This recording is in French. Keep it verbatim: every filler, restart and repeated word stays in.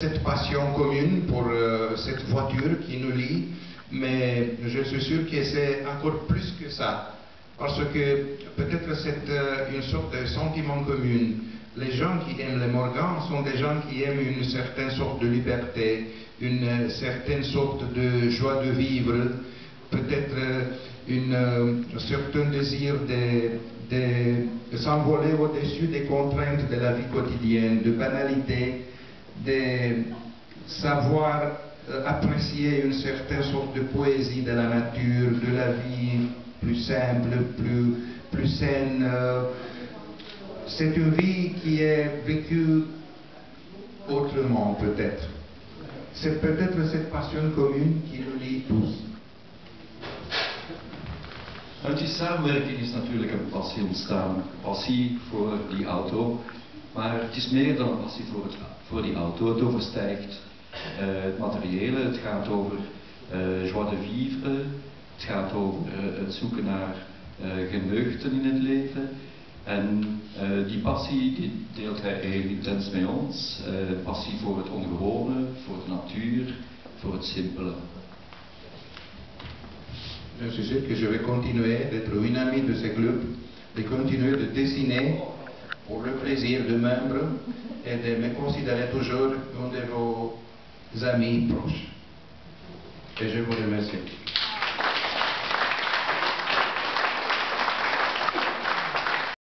cette passion commune pour euh, cette voiture qui nous lie, mais je suis sûr que c'est encore plus que ça. Parce que peut-être c'est euh, une sorte de sentiment commun. Les gens qui aiment les Morgan sont des gens qui aiment une certaine sorte de liberté, une certaine sorte de joie de vivre, peut-être euh, une, euh, un certain désir de, de, de s'envoler au-dessus des contraintes de la vie quotidienne, de banalité, de savoir euh, apprécier une certaine sorte de poésie de la nature, de la vie plus simple, plus, plus saine. Euh, c'est une vie qui est vécue autrement peut-être. C'est peut-être cette passion commune qui nous lie tous. Uit die samenwerking is natuurlijk een passie ontstaan. Passie voor die auto. Maar het is meer dan een passie voor, het, voor die auto. Het overstijgt uh, het materiële. Het gaat over uh, joie de vivre. Het gaat over uh, het zoeken naar uh, geneugten in het leven. En uh, die passie die deelt hij heel intens met ons. Uh, passie voor het ongewone, voor de natuur, voor het simpele. Je suis sûr que je vais continuer d'être une amie de ce club, de continuer de dessiner pour le plaisir de membres et de me considérer toujours un de vos amis proches. Et je vous remercie.